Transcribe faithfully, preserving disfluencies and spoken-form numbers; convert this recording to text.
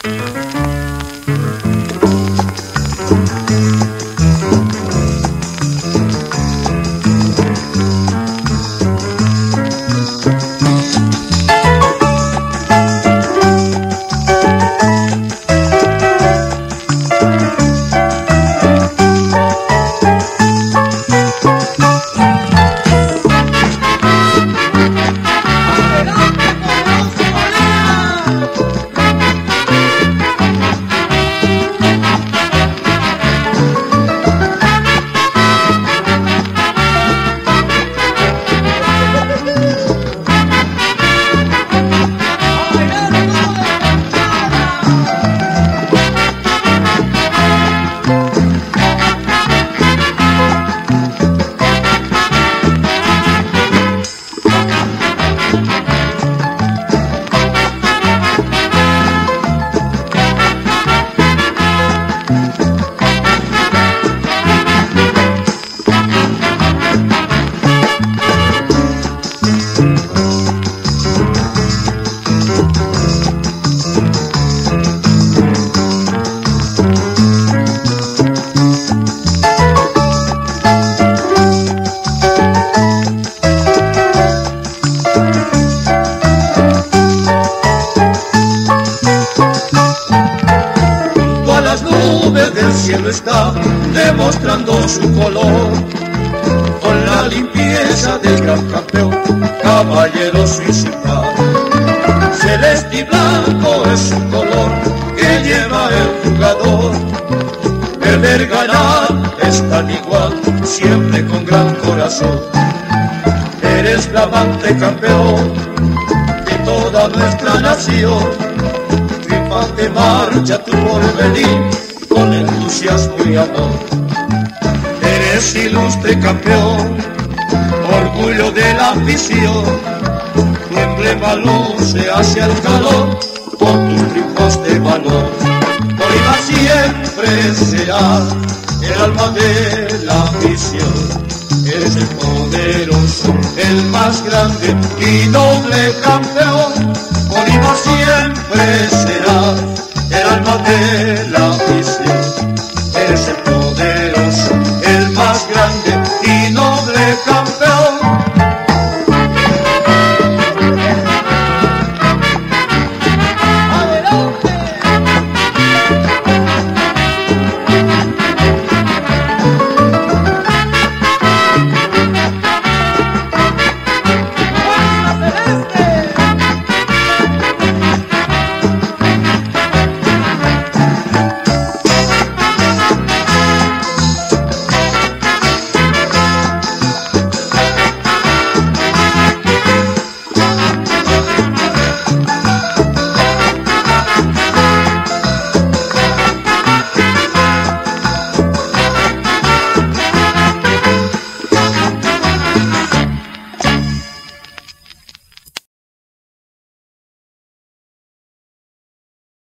El cielo está demostrando su color con la limpieza del gran campeón, caballeroso y sin par. Celeste y blanco es su color que lleva el jugador. Perder, ganar es tan igual, siempre con gran corazón. Eres flamante campeón de toda nuestra nación. Triunfante marcha tu porvenir con entusiasmo y amor. Eres ilustre campeón, orgullo de la afición. Tu emblema luce hacia el calor con tus triunfos de valor. Por más siempre será el alma de la afición. Eres el poderoso, el más grande y noble campeón. Por más siempre será el alma de